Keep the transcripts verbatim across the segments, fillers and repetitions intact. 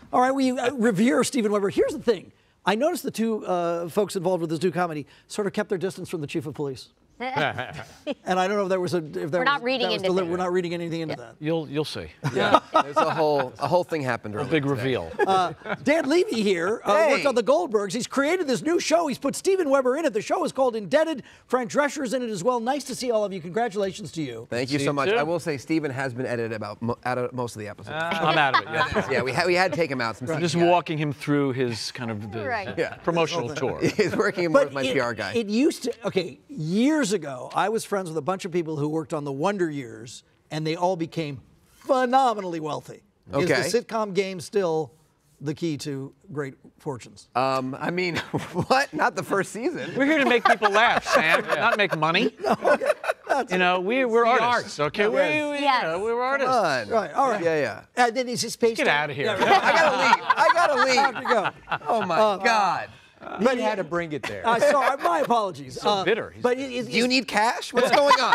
All right, we uh, revere Steven Weber. Here's the thing. I noticed the two uh, folks involved with this new comedy sort of kept their distance from the chief of police. And I don't know if there was a. If there we're was, not reading into We're not reading anything into yeah. that. You'll you'll see. Yeah, there's a whole a whole thing happened earlier. A big today. reveal. Uh, Dan Levy here uh, hey. worked on the Goldbergs. He's created this new show. He's put Steven Weber in it. The show is called Indebted. Fran Drescher's in it as well. Nice to see all of you. Congratulations to you. Thank you see so you much. too. I will say Steven has been edited about mo out of most of the episodes. Uh, I'm out of it. Yeah, yeah we had we had to take him out. Some I'm just walking him through his kind of the Right. Yeah. promotional tour. He's working more But with my it, P R guy. It used to. Okay, years ago, I was friends with a bunch of people who worked on the Wonder Years, and they all became phenomenally wealthy. Okay. Is the sitcom game still the key to great fortunes? Um, I mean, what? Not the first season. We're here to make people laugh, Sam, not make money. No, okay. That's You know, we, we're the artists, okay? No, we, yes. we, Yes. you know, we're artists. Come on. right. All right. Yeah, yeah. And then is this based Get on- out of here. Yeah, I gotta leave. I gotta leave. have to go. Oh my Uh, God. But he had to bring it there. Uh, so, uh, my apologies. So Uh, bitter. He's But it, it, Do you need cash? What's going on?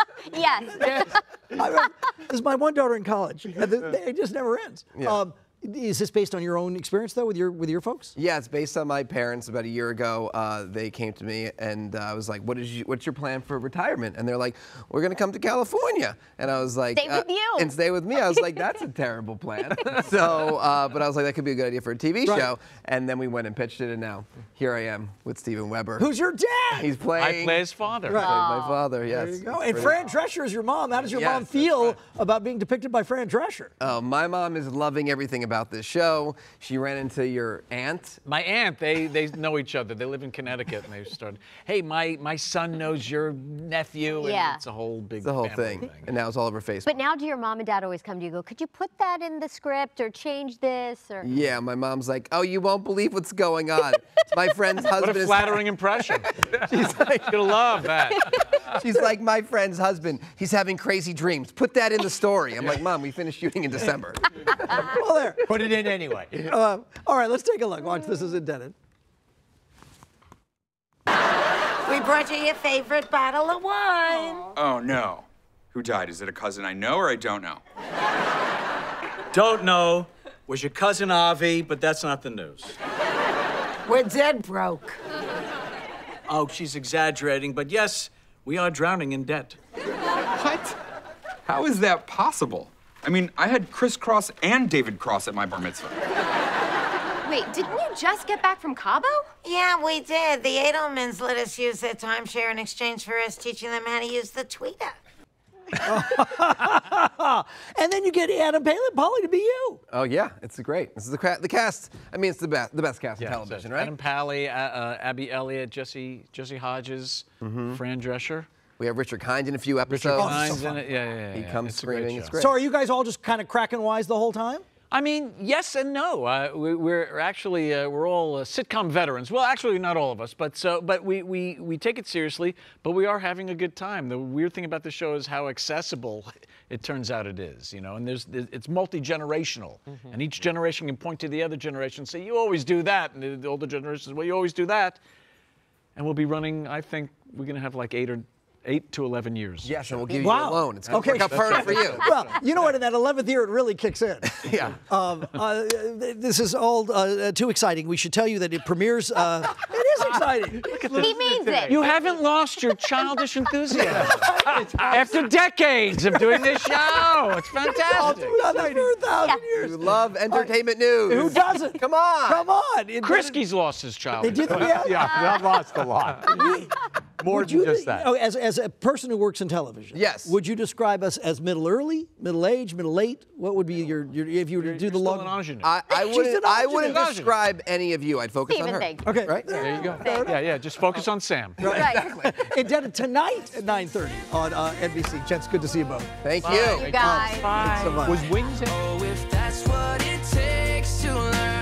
Yes. I, this is my one daughter in college, and the, it just never ends. Yeah. Um, is this based on your own experience, though, with your with your folks? Yeah, it's based on my parents. About a year ago, uh, they came to me, and uh, I was like, "What is you, what's your plan for retirement?" And they're like, "We're gonna come to California." And I was like, Stay with uh, you. And stay with me. I was like, "That's a terrible plan." So, uh, but I was like, "That could be a good idea for a T V Right. show." And then we went and pitched it, and now here I am with Steven Weber. Who's your dad? He's I playing. play his father. Right. my father. Yes. There you go. And Fran Drescher is your mom. How does your Yes, mom that's feel right. about being depicted by Fran Drescher? Oh, my mom is loving everything about this show. She ran into your aunt. My aunt, they they know each other. They live in Connecticut, and they started, hey, my, my son knows your nephew. And Yeah. it's a whole big It's the whole family thing. And now it's all over Facebook. But now do your mom and dad always come to you and go, could you put that in the script or change this? Or Yeah, my mom's like, oh, you won't believe what's going on. My friend's husband What a is flattering impression. She's like, You'll love that. she's like, my friend's husband, he's having crazy dreams. Put that in the story. I'm like, Mom, we finished shooting in December. Well, there. Put it in anyway. Uh, all right, let's take a look. Watch, this is Indebted. We brought you your favorite bottle of wine. Oh, no. Who died? Is it a cousin I know or I don't know? Don't know. Was your cousin Avi, but that's not the news. We're dead broke. Oh, she's exaggerating, but yes, we are drowning in debt. What? How is that possible? I mean, I had Chris Cross and David Cross at my bar mitzvah. Wait, didn't you just get back from Cabo? Yeah, we did. The Edelmans let us use their timeshare in exchange for us teaching them how to use the tweeter. And then you get Adam Palin, Polly to be you. Oh, yeah, it's great. This is the, cra- the cast. I mean, it's the best, the best cast Yeah, in television, so right? Adam Pally, uh, uh, Abby Elliott, Jesse Jesse Hodges, Fran Drescher. We have Richard Kind in a few Richard episodes. Hines in it. Yeah, yeah, yeah. He yeah. comes It's a great screaming. show. It's great. So are you guys all just kind of cracking wise the whole time? I mean, yes and no. Uh, we, we're actually uh, we're all uh, sitcom veterans. Well, actually, not all of us, but so but we, we we take it seriously. But we are having a good time. The weird thing about the show is how accessible it turns out it is. You know, and there's it's multi-generational, mm-hmm. and each generation can point to the other generation and say, "You always do that," and the older generation says, "Well, you always do that." And we'll be running. I think we're going to have like eight or. Eight to eleven years. Yes, and we'll give Wow. you a loan. It's going to Okay. work out perfect for you. Well, you know what? In that eleventh year, it really kicks in. Yeah. Um, uh, this is all uh, too exciting. We should tell you that it premieres. Uh, it is exciting. he means it. You haven't lost your childish enthusiasm after decades of doing this show. It's fantastic. Nothing for a thousand years. We love entertainment news. Who doesn't? Come on. Come on. It- Krisky's lost his They childhood. did. Yeah. Yeah, I've lost a lot. More Would than you, just that. oh, as, as a person who works in television, Yes. would you describe us as middle early, middle age, middle late? What would be your, your if you were to do You're the still long? an ingenue. I, I She's wouldn't, an I ingenue. wouldn't Ingenue. describe any of you. I'd focus Steven, on her. thank you. Okay. Right? There you go. Thank you. Yeah, yeah. Just focus on Sam. Right. Indebted tonight at nine thirty on uh, N B C. Gents, good to see you both. Thank You you. guys. Thanks so much. Was Wings in? Oh, if that's what it takes to learn.